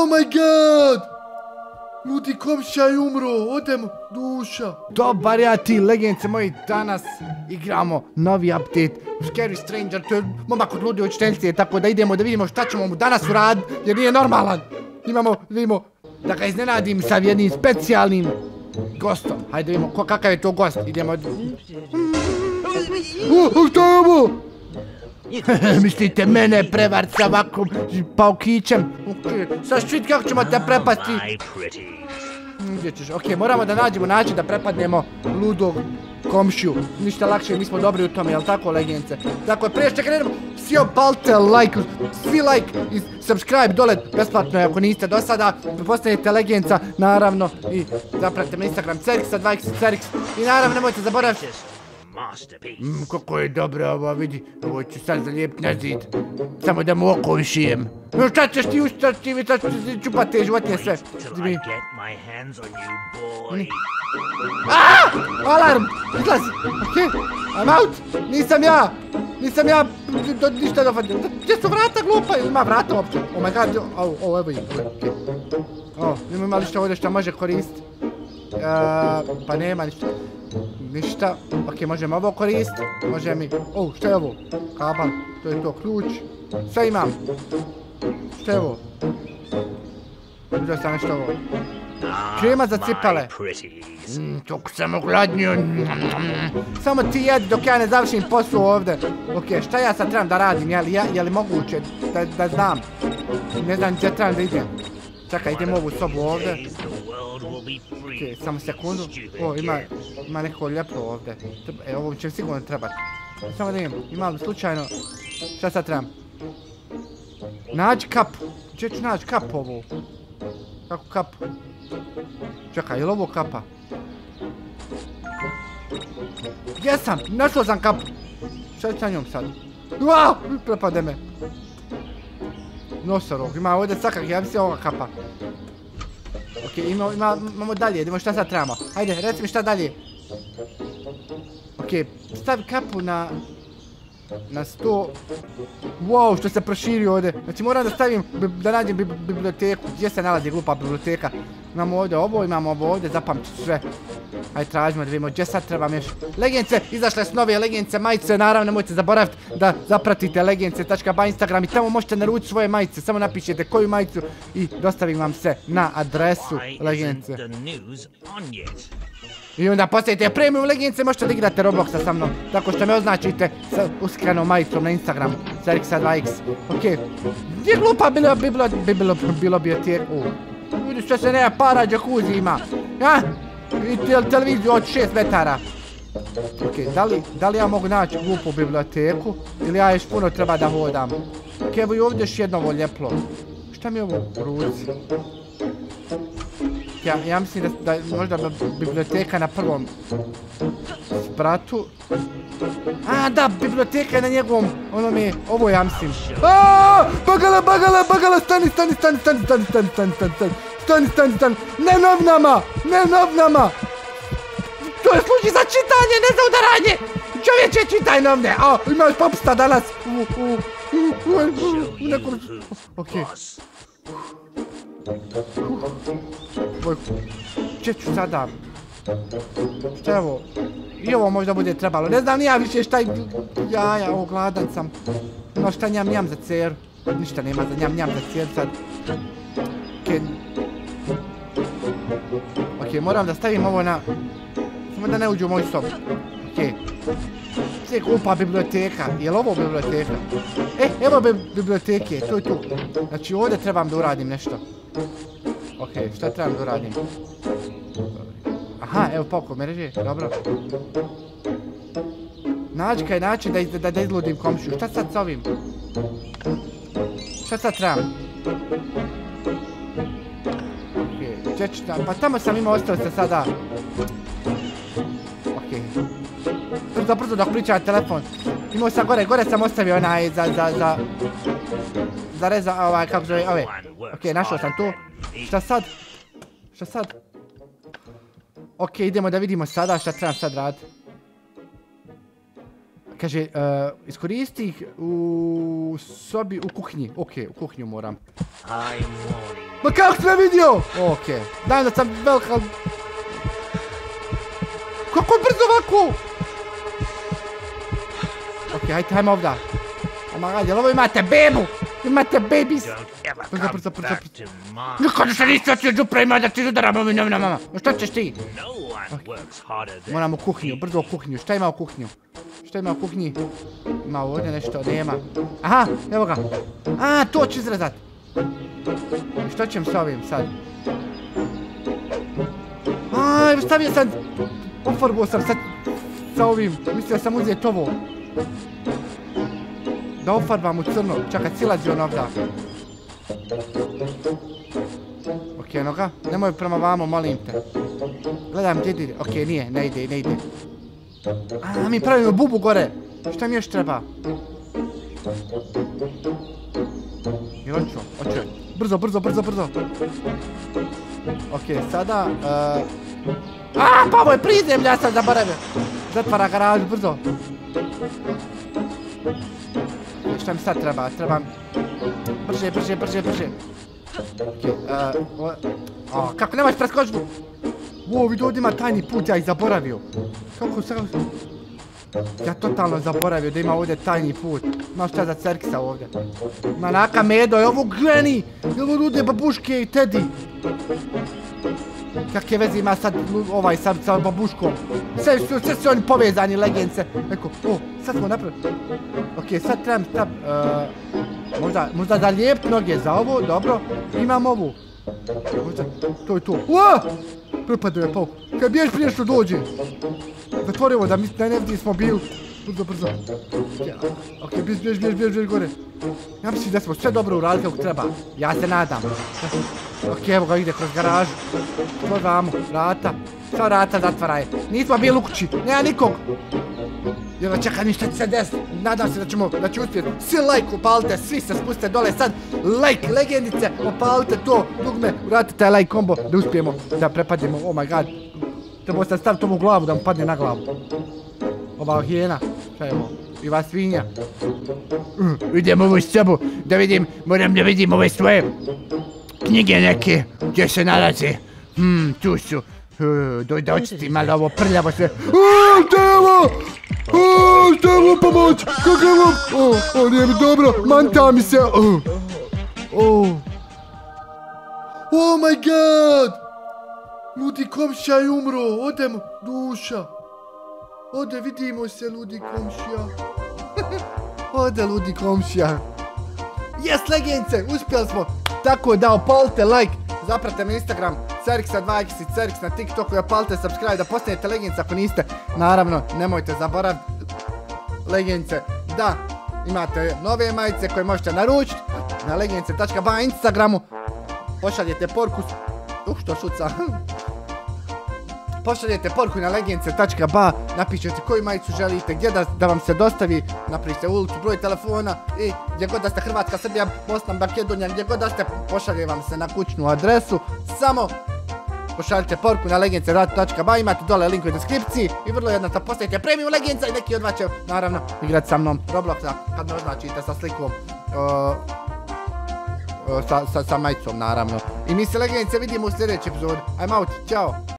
Oh my god! Ljudi, komšija je umro, odemo, duša. Dobar ja ti, legence moji, danas igramo novi update Scary Stranger, to je momak od lude učiteljice, tako da idemo da vidimo šta ćemo mu danas uraditi, jer nije normalan. Vidimo, da ga iznenadim sa jednim specijalnim gostom. Hajde vidimo kakav je to gost, idemo. Šta je ovo? Mislite mene prevart sa ovakvom paukićem? Sad ću vidjeti kako ćemo te prepasti. Gdje ćeš? Ok, moramo da nađemo način da prepadnemo ludog komšiju. Ništa lakše, mi smo dobri u tome, jel tako, legence? Dakle, prije što krenemo, svi opalite like, svi like i subscribe dole, besplatno je ako niste do sada. Postanete legenca, naravno, i zapratite me Instagram Cerixa, 2x Cerix. I naravno, nemojte zaboraviti. Kako je dobro ovo, vidi, ovo ću sad zalijepiti na zid. Samo da mu oko ušijem. Šta ćeš ti ustati, vi sad čupati te životinje sve. Alarm, izlazi, okej, I'm out, nisam ja, ništa dofadio. Gdje su vrata glupa, ima vrata uopće, oh my god, evo ih, okej. Nemo ima li što ovdje što može koristiti? Pa nema ništa. Ništa, ok, možemo ovo koristiti, može mi, što je ovo? Kabel, to je to, ključ, sve imam. Što je ovo? Vidio sam nešto ovo. Krema za cipale. Tok sam ogladnio. Samo ti jedi dok ja ne završim posao ovdje. Ok, šta ja sad trebam da radim, je li moguće da znam? Ne znam gdje trebam da idem. Čekaj, idem u ovu sobu ovdje. Ok, samo sekundu. Ima neko lijepo ovdje. Ovo će sigurno trebati. Samo da ima li slučajno... Šta sad trebam? Nađi kapu. Gdje ću naći kapu ovu? Kako kapu? Čekaj, je li ovo kapa? Gdje sam? Našao sam kapu. Šta ću sa njom sad? Wow! Prepade me. Nosorog, ima ovdje svakak, ja mislim ovoga kapa. Ok, imamo dalje, idemo šta sad trebamo. Hajde, reci mi šta dalje. Ok, stavi kapu na 100. Wow, što se proširio ovdje. Znači moram da stavim, da nađem biblioteku. Gdje se nalazi glupa biblioteka? Imamo ovdje ovo, imamo ovo ovdje, zapamću sve. Hajde, tražimo da vidimo gdje sad trebam još. Legence, izašle su nove legence, majice, naravno nemojte zaboraviti da zapratite legence.ba Instagram i tamo možete naručiti svoje majice. Samo napišete koju majicu i dostavim vam se na adresu legence. I onda postavite premium legence, možete da igrate Robloxa sa mnom. Tako što me označite sa uskrenom majicom na Instagramu. Cerixa 2x. Ok. Gdje glupa biblioteku? Vidi što se nema para, džakuzi ima. I televiziju od 6 metara. Ok, da li ja mogu naći glupu biblioteku? Ili ja još puno treba da hodam? Ok, evo i ovdje još jedno ovo ljeplo. Šta mi je ovo u ruci? Ja mislim da je možda biblioteka na prvom spratu. Da, biblioteka je na njegovom, ovo ja mislim. Bagala, stani, ne novnama! To je služi za čitanje, ne za udaranje! Čovječe, čitaj novne! Imaš popsta danas! Okej. Gdje ću sada? Šta je ovo? I ovo možda bude trebalo. Ne znam nija više šta... Jaja, gladan sam. No šta njam za ceru? Ništa nema za njam za ceru sad. Ok, moram da stavim ovo na... Samo da ne uđu u moju sobu. Ok. Sve glupa biblioteka. Je li ovo biblioteka? Evo biblioteke, to je tu. Znači ovdje trebam da uradim nešto. Ok, šta trebam da uradim? Aha, evo poko mreže, dobro. Nađi kaj način da izludim komšiju. Šta sad s ovim? Šta sad trebam? Ok, čečita, pa tamo sam imao ostao se sada. Ok. Brzo dok pričam telefon. Imao sam gore sam ostavio onaj za reza, kako zove, ove. Ok, našao sam tu. Šta sad? Ok, idemo da vidimo sada šta trebam sad raditi. Kaže, iskoristi ih u sobi, u kuhinji. Ok, u kuhinju moram. Ma kako si me vidio? Okej. Znam da sam velika... Kako je brzo ovako? Okej, hajmo ovdje. Jel ovo imate bebu? Imate babies? Brzo. Nikada se nisi očio džupra ima da ti udaramo mi novinama. Što ćeš ti? Moram u kuhinju, brzo u kuhinju. Šta ima u kuhinju? Šta ima u kuhinji? Ima ovdje nešto, nema. Aha, evo ga. A, to ću izrezat. Što ćem s ovim sad? A, stavio sam... Pofarbuo sam sad sa ovim. Mislio sam uzeti ovo. Da ofarbam u crno. Čekaj, silazi on ovdje. Okej, noga. Nemoj prema vamo, molim te. Gledam gdje ide. Okej, nije, ne ide. A, mi pravimo bubu gore. Šta mi još treba? Jel hoću? Brzo. Okej, sada... pa ovo je prizemlja, ja sam zaboravio. Zatvara garažu, brzo. Šta mi sad treba? Trebam... Brže. Okej, kako nemaš preskočbu? Vidi ovdje ima tajni put, ja ih zaboravio. Kako sad... Ja totalno zaboravio da ima ovdje tajni put. Ima šta za Cerkisa ovdje. Ima naka Medo, je ovo Granny! Je ovo Rude, babuške i Teddy? Kakve veze ima sad ovaj sa babuškom? Sve su oni povezani, legence. Eko, sad smo napravili. Okej, sad trebam možda da lijep noge za ovo, dobro. Imam ovu. Možda, to je to. Uaa! Prepadao je pauk. Kaj biješ prije što dođe? Zatvori ovo da ne vidi smo bili. Brzo. Okej, bjež gore. Ja mislim da smo sve dobro uradili kako treba. Ja se nadam. Okej, evo ga ide kroz garažu. Otvoramo vrata. Sva vrata zatvaraj. Nismo bili u kući. Nema nikog. Jel, čekaj mi šta će se desiti. Nadam se da će uspjeti. Svi like upalite, svi se spustite dole sad. Like, legendice, upalite to dugme. Uradite taj like combo da uspijemo da prepadimo. Oh my god. Trebao sam staviti ovu glavu da mu padne na glavu. Ova hijena. Šta je ovo? I ova svinja. Idem ovu sobu da vidim, moram da vidim ove svoje knjige neke gdje se nalaze. Tu su. Doj da očisti malo ovo prljavo sve. Šta je ovo? Šta je ovo pomoć? Kako je ovo? Nije mi dobro, manta mi se. Oh my god! Ludi komšija je umro, odemo, duša. Ode, vidimo se, ludi komšija. Ode, ludi komšija. Yes, legence, uspjeli smo. Tako da, opalite like, zapratite me Instagram, Cerksa2x i Cerks na TikToku i opalite subscribe da postanete legence ako niste. Naravno, nemojte zaboraviti, legence, da imate nove majice koje možete naručiti na legence.ba Instagramu. Pošaljete poruku, što šuca. Pošaljete poruku na legence.ba, napišete koju majicu želite, gdje da vam se dostavi, napišite ulicu, broj telefona i gdje god da ste Hrvatska, Srbija, Bosna, Makedonija, gdje god da ste, pošalje vam se na kućnu adresu. Samo pošaljite poruku na legence.ba, imate dole link u deskripciji i vrlo jednostavno postajete premium legenca i neki od vas će naravno igrati sa mnom Robloxa kad me označite sa slikom. Sa majicom naravno. I mi se legence vidimo u sljedećoj epizodi. I'm out, ciao!